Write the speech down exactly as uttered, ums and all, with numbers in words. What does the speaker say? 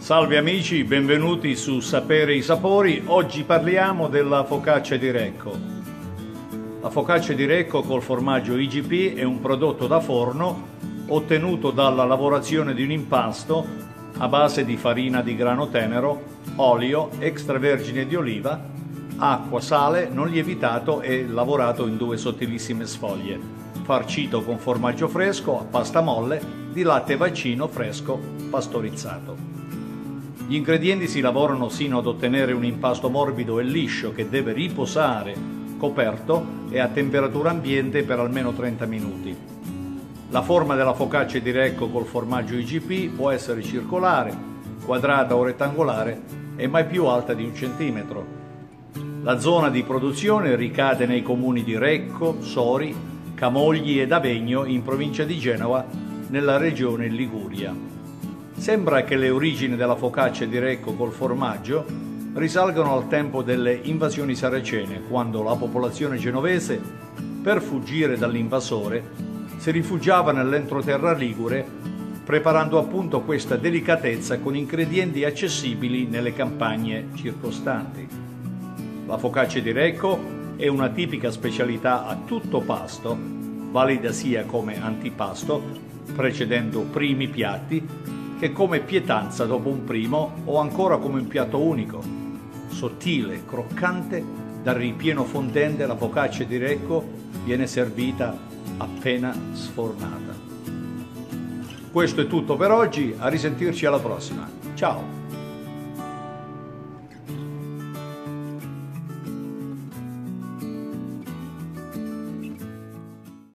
Salve amici, benvenuti su Sapere i Sapori. Oggi parliamo della focaccia di Recco. La focaccia di Recco col formaggio I G P è un prodotto da forno ottenuto dalla lavorazione di un impasto a base di farina di grano tenero, olio extravergine di oliva, acqua, sale non lievitato e lavorato in due sottilissime sfoglie, farcito con formaggio fresco a pasta molle di latte vaccino fresco pastorizzato. Gli ingredienti si lavorano sino ad ottenere un impasto morbido e liscio che deve riposare coperto e a temperatura ambiente per almeno trenta minuti. La forma della focaccia di Recco col formaggio I G P può essere circolare, quadrata o rettangolare e mai più alta di un centimetro. La zona di produzione ricade nei comuni di Recco, Sori, Camogli ed Avegno in provincia di Genova, nella regione Liguria. Sembra che le origini della focaccia di Recco col formaggio risalgano al tempo delle invasioni saracene, quando la popolazione genovese, per fuggire dall'invasore, si rifugiava nell'entroterra ligure, preparando appunto questa delicatezza con ingredienti accessibili nelle campagne circostanti. La focaccia di Recco è una tipica specialità a tutto pasto, valida sia come antipasto, precedendo primi piatti, che come pietanza dopo un primo o ancora come un piatto unico. Sottile, croccante, dal ripieno fondente la focaccia di Recco viene servita appena sfornata. Questo è tutto per oggi, a risentirci alla prossima. Ciao!